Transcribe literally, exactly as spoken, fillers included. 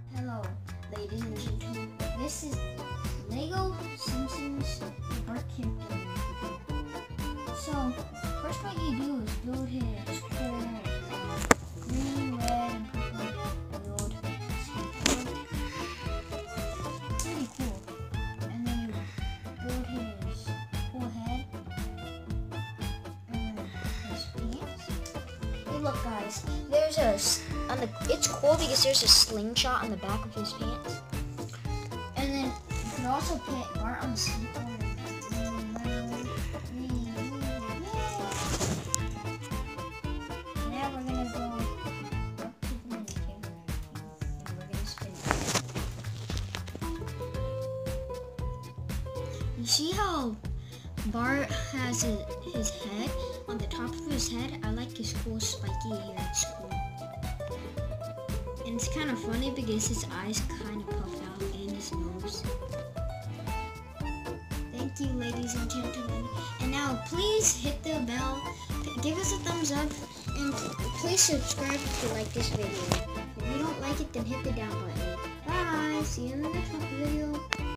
Hello, ladies and gentlemen. This is Lego Simpsons Bart Campbell. So, first what you do is build his cool uh, green, red, and purple build. Pretty cool. And then you build his cool head. And then his pants. Hey, look, guys. There's a on the. It's cool because there's a slingshot on the back of his pants. And then you could also put Bart on the skateboard. Now we're gonna go up to the mini camera and we're gonna spin it. You see how Bart has a, his head on the top of his head? I like his cool spiky hair. It's cool. And it's kind of funny because his eyes kind of puff out and his nose. Thank you, ladies and gentlemen. And now please hit the bell, give us a thumbs up, and please subscribe if you like this video. If you don't like it, then hit the down button. Bye! See you in the next video.